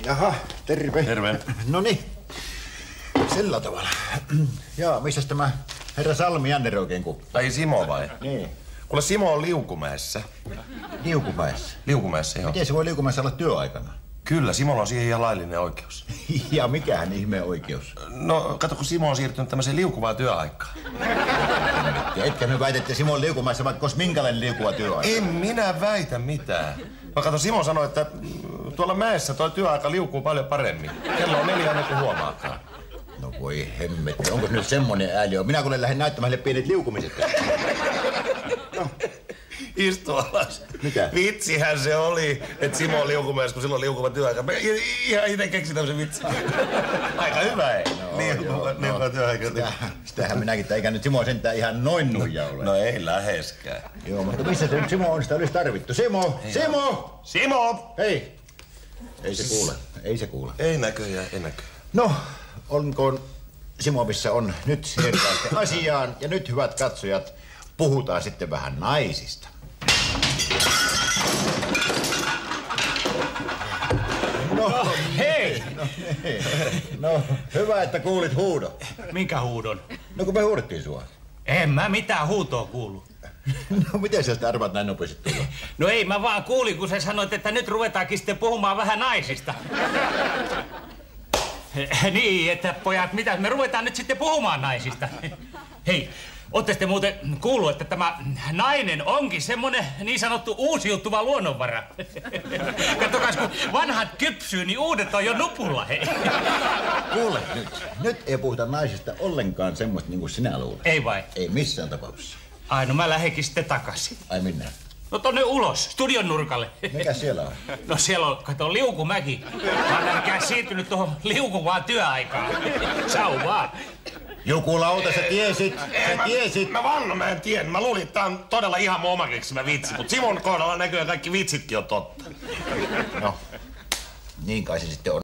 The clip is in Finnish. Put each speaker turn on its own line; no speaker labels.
Jaha, terve.
Terve.
Noniin, sillä tavalla. Jaa, missäs tämä herra Salmi Janner oikein kuuluu?
Tai Simo vai?
Niin.
Kuule, Simo on Liukumäessä.
Liukumäessä?
Liukumäessä, joo.
Miten se voi Liukumäessä olla työaikana?
Kyllä, Simolla on siihen ihan laillinen oikeus.
Ja mikähän ihmeen oikeus?
No, kato, kun Simo on siirtynyt tämmöiseen liukuvaan työaikaan.
Ja etkä nyt väitä, että Simo on Liukumäessä, vaikka olisi minkälainen liukuva työaika?
En minä väitä mitään. Mä kato, Simo sanoi, että tuolla mäessä toi työaika liukuu paljon paremmin. Kello on 4 ennen kuin huomaakaan.
No voi hemmetti, onko nyt semmonen ääli? Minä kun lähden näyttämään heille pienet liukumiset. No.
Istu alas.
Mikä?
Vitsihän se oli, että Simo on Liukumäessä, kun silloin on liukuva työaika. Mä ihan itse keksin tämmöisen vitsin. Aika hyvä, ei?
No,
liukuva työaika.
Sitähän minäkin, eikä nyt Simo sentään ihan noin nuija ole.
No ei läheskään.
Joo, mutta missä se nyt Simo on, sitä olisi tarvittu? Simo! Simo!
Simo!
Hei! Ei se kuule, ei se kuule.
Ei näköjään, ei näköjään.
No, olkoon Simo, missä on nyt siirrytään asiaan. Ja nyt, hyvät katsojat, puhutaan sitten vähän naisista. No hei! No, hyvä, että kuulit huudon.
Minkä huudon?
No kun me huudettiin sua.
En mä mitään huutoa kuulu.
No miten sä sitä arvaat näin nopeasti tulla?
No ei, mä vaan kuulin, kun sä sanoit, että nyt ruvetaankin sitten puhumaan vähän naisista. Niin, että pojat, mitä me ruvetaan nyt sitten puhumaan naisista. Hei, ootte sitten muuten kuullut, että tämä nainen onkin semmonen niin sanottu uusiutuva luonnonvara. Katsokas, kun vanhat kypsyy, niin uudet on jo nupulla, hei.
Kuule nyt. Nyt ei puhuta naisista ollenkaan semmoista niin kuin sinä luulet.
Ei vai?
Ei missään tapauksessa.
Ai, no mä lähdenkin sitten takaisin.
Ai minne?
No tonne ulos, studion nurkalle.
Mikä siellä on?
No siellä on, kato, Liukumäki. Mä oon nälkään siirtynyt tuohon liukuvaan työaikaan. Sau vaan.
Jukulauta, sä tiesit. Sä tiesit.
Mä en tiedä. Mä luulin, että tää on todella ihan mun oma keksimä vitsi, mutta Simon kohdalla näköjään kaikki vitsitkin on totta.
No, niin kai se sitten on.